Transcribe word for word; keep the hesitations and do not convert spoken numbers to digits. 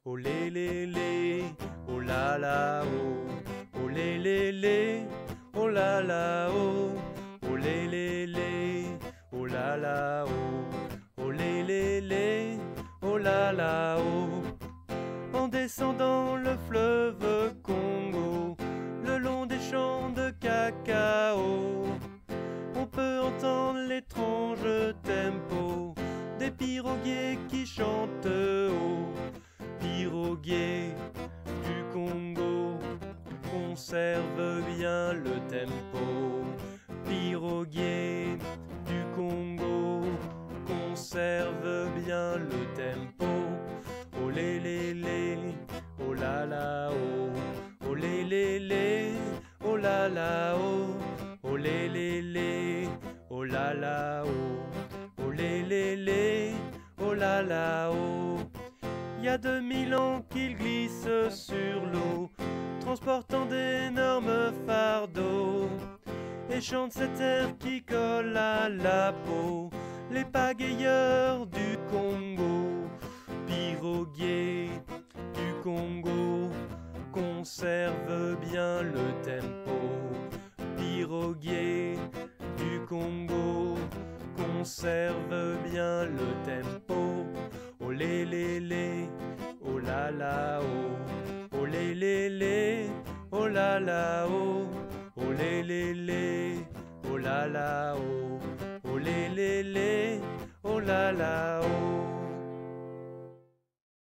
oh lé lé lé, oh la la oh, oh lé lé lé, oh la la oh, oh lé lé lé, oh la la oh, oh lé lé lé, oh la la oh. En descendant le fleuve Congo, le long des champs de cacao, on peut entendre l'étrange tempo des piroguiers qui chantent haut. Piroguiers du Congo, conserve bien le tempo. Piroguiers du Congo, conserve bien le tempo. Oh lé lé lé, oh la la oh, oh lé lé lé, oh la la oh, oh lé lé lé, oh la la oh, oh lé lé lé, oh la la oh. Il y a deux mille ans qu'il glisse sur l'eau, transportant d'énormes fardeaux, et chante cet air qui colle à la peau, les pagayeurs du Congo. Piroguiers du Congo, conserve bien le tempo. Piroguiers du Congo, conserve bien le tempo. Oh lé lé lé,